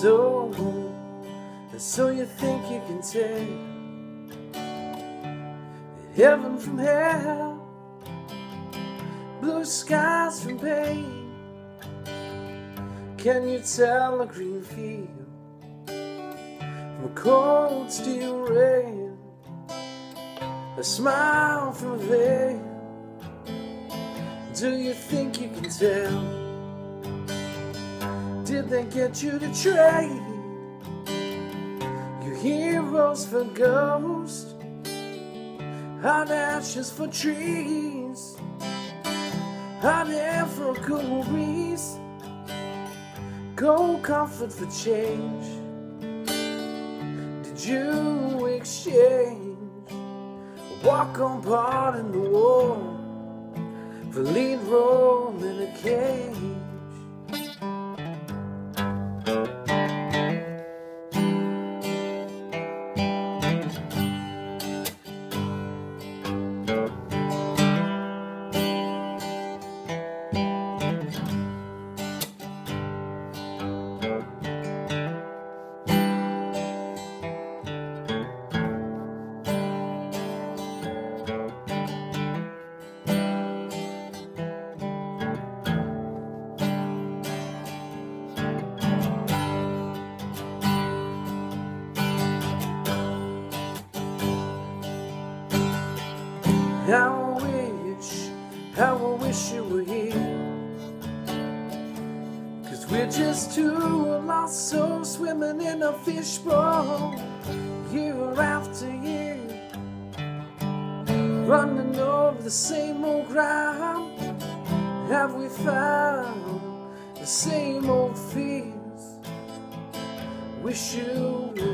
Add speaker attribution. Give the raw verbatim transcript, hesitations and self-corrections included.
Speaker 1: So, so you think you can tell heaven from hell, blue skies from pain? Can you tell a green field from a cold steel rain, a smile from a veil? Do you think you can tell? Did they get you to trade your heroes for ghosts, hot ashes for trees, hot air for a cool breeze, cold comfort for change? Did you exchange a walk-on part in the war for lead role in a cage? How I wish, how I wish you were here, 'cause we're just two lost souls swimming in a fishbowl, year after year, running over the same old ground. Have we found the same old fears? Wish you were